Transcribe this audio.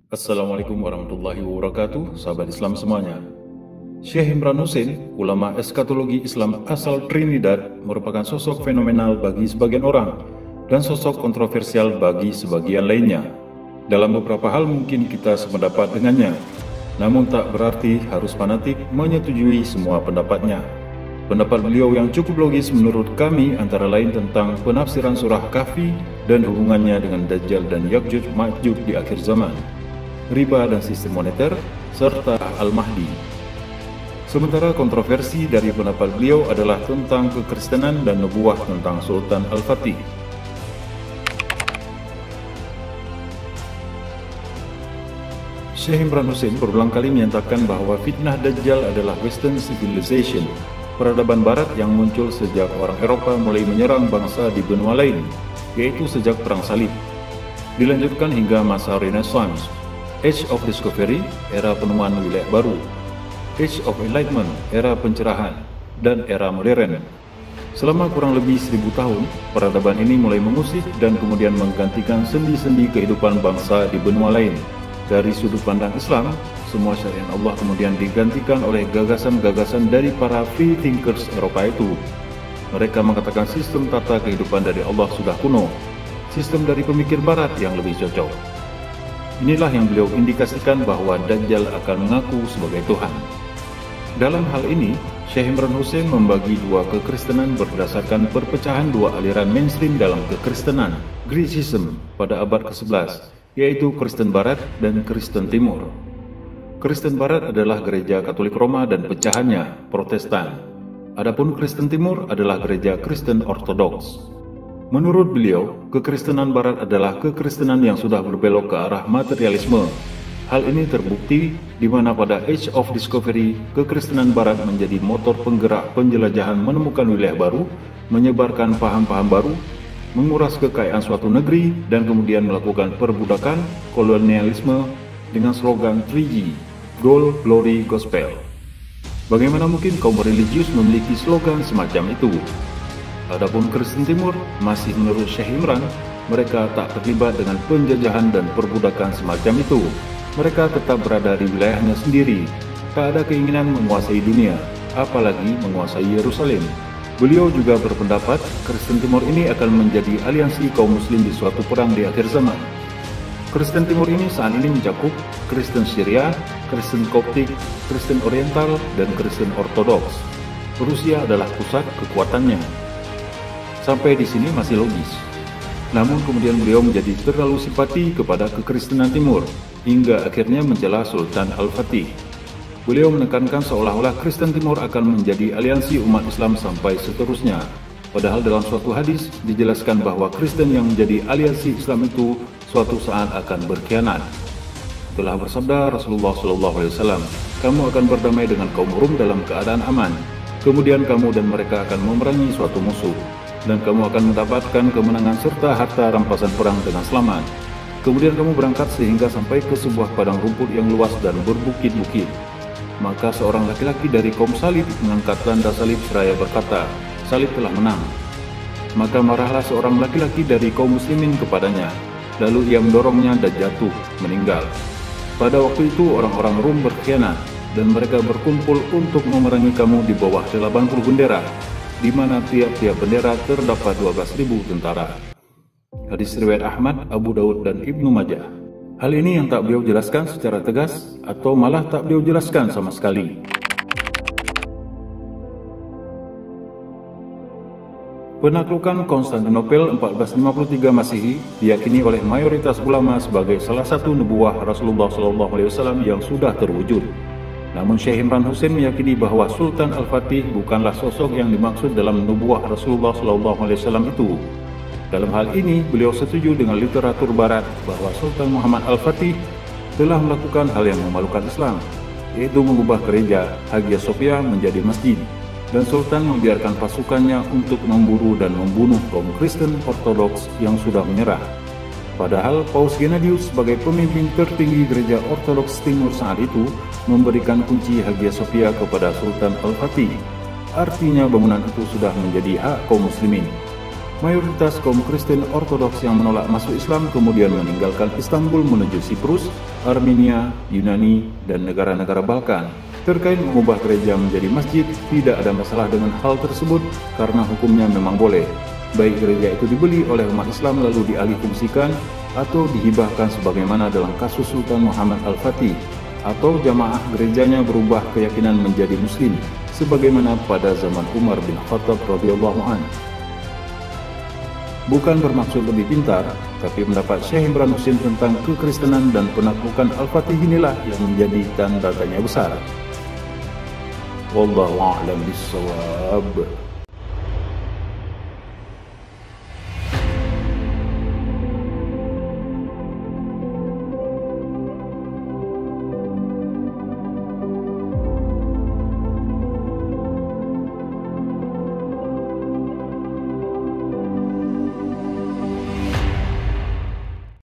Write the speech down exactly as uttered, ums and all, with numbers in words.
Assalamualaikum warahmatullahi wabarakatuh, sahabat Islam semuanya. Syekh Imran Hussein, ulama eskatologi Islam asal Trinidad, merupakan sosok fenomenal bagi sebagian orang dan sosok kontroversial bagi sebagian lainnya. Dalam beberapa hal mungkin kita sependapat dengannya, namun tak berarti harus fanatik menyetujui semua pendapatnya. Pendapat beliau yang cukup logis menurut kami antara lain tentang penafsiran surah Kahfi dan hubungannya dengan Dajjal dan Ya'juj Ma'juj di akhir zaman, riba dan sistem moneter, serta Al-Mahdi. Sementara kontroversi dari pendapat beliau adalah tentang kekristenan dan nubuah tentang Sultan Al-Fatih. Syekh Imran Hussein berulang kali menyatakan bahwa fitnah Dajjal adalah Western Civilization, peradaban barat yang muncul sejak orang Eropa mulai menyerang bangsa di benua lain, yaitu sejak Perang Salib. Dilanjutkan hingga masa Renaissance, Age of Discovery, era penemuan wilayah baru, Age of Enlightenment, era pencerahan, dan era modern. Selama kurang lebih seribu tahun, peradaban ini mulai mengusik dan kemudian menggantikan sendi-sendi kehidupan bangsa di benua lain. Dari sudut pandang Islam, semua syariat Allah kemudian digantikan oleh gagasan-gagasan dari para free thinkers Eropa itu. Mereka mengatakan sistem tata kehidupan dari Allah sudah kuno, sistem dari pemikir barat yang lebih cocok. Inilah yang beliau indikasikan bahwa Dajjal akan mengaku sebagai Tuhan. Dalam hal ini, Syekh Imran Hussein membagi dua kekristenan berdasarkan perpecahan dua aliran mainstream dalam kekristenan, Grecism, pada abad ke sebelas, yaitu Kristen Barat dan Kristen Timur. Kristen Barat adalah gereja Katolik Roma dan pecahannya, Protestan. Adapun Kristen Timur adalah gereja Kristen Ortodoks. Menurut beliau, kekristenan Barat adalah kekristenan yang sudah berbelok ke arah materialisme. Hal ini terbukti di mana pada Age of Discovery, kekristenan Barat menjadi motor penggerak penjelajahan menemukan wilayah baru, menyebarkan paham-paham baru, menguras kekayaan suatu negeri, dan kemudian melakukan perbudakan, kolonialisme dengan slogan tiga G, Gold, Glory, Gospel. Bagaimana mungkin kaum religius memiliki slogan semacam itu? Adapun Kristen Timur, masih menurut Syekh Imran, mereka tak terlibat dengan penjajahan dan perbudakan semacam itu. Mereka tetap berada di wilayahnya sendiri, tak ada keinginan menguasai dunia, apalagi menguasai Yerusalem. Beliau juga berpendapat Kristen Timur ini akan menjadi aliansi kaum muslim di suatu perang di akhir zaman. Kristen Timur ini saat ini mencakup Kristen Syria, Kristen Koptik, Kristen Oriental, dan Kristen Ortodoks. Rusia adalah pusat kekuatannya. Sampai di sini masih logis. Namun kemudian beliau menjadi terlalu simpati kepada kekristenan Timur, hingga akhirnya mencela Sultan Al-Fatih. Beliau menekankan seolah-olah Kristen Timur akan menjadi aliansi umat Islam sampai seterusnya. Padahal dalam suatu hadis dijelaskan bahwa Kristen yang menjadi aliansi Islam itu suatu saat akan berkhianat. Telah bersabda Rasulullah shallallahu alaihi wasallam, kamu akan berdamai dengan kaum Rum dalam keadaan aman. Kemudian kamu dan mereka akan memerangi suatu musuh, dan kamu akan mendapatkan kemenangan serta harta rampasan perang dengan selamat. Kemudian kamu berangkat sehingga sampai ke sebuah padang rumput yang luas dan berbukit-bukit. Maka seorang laki-laki dari kaum Salib mengangkat tanda salib seraya berkata, salib telah menang. Maka marahlah seorang laki-laki dari kaum muslimin kepadanya, lalu ia mendorongnya dan jatuh, meninggal. Pada waktu itu orang-orang Rum berkhianat, dan mereka berkumpul untuk memerangi kamu di bawah delapan puluh bendera, di mana tiap-tiap bendera terdapat dua belas ribu tentara. Hadis riwayat Ahmad, Abu Daud, dan Ibnu Majah. Hal ini yang tak beliau jelaskan secara tegas, atau malah tak beliau jelaskan sama sekali. Penaklukan Konstantinopel empat belas lima puluh tiga Masehi diyakini oleh mayoritas ulama sebagai salah satu nubuah Rasulullah shallallahu alaihi wasallam yang sudah terwujud. Namun Syekh Imran Hussein meyakini bahwa Sultan Al-Fatih bukanlah sosok yang dimaksud dalam nubuah Rasulullah shallallahu alaihi wasallam itu. Dalam hal ini, beliau setuju dengan literatur barat bahwa Sultan Muhammad Al-Fatih telah melakukan hal yang memalukan Islam, yaitu mengubah gereja Hagia Sophia menjadi masjid, dan Sultan membiarkan pasukannya untuk memburu dan membunuh kaum Kristen Ortodoks yang sudah menyerah. Padahal Paus Gennadius sebagai pemimpin tertinggi gereja Ortodoks Timur saat itu memberikan kunci Hagia Sophia kepada Sultan Al-Fatih. Artinya bangunan itu sudah menjadi hak kaum muslimin. Mayoritas kaum Kristen Ortodoks yang menolak masuk Islam kemudian meninggalkan Istanbul menuju Siprus, Armenia, Yunani, dan negara-negara Balkan. Terkait mengubah gereja menjadi masjid, tidak ada masalah dengan hal tersebut karena hukumnya memang boleh. Baik gereja itu dibeli oleh umat Islam lalu dialihfungsikan atau dihibahkan sebagaimana dalam kasus Sultan Muhammad Al-Fatih, atau jamaah gerejanya berubah keyakinan menjadi muslim sebagaimana pada zaman Umar bin Khattab radhiyallahu anhu. Bukan bermaksud lebih pintar, tapi pendapat Syekh Imran Husin tentang kekristenan dan penaklukan Al-Fatih inilah yang menjadi tanda tanya besar. Wallahu a'lam bishawab.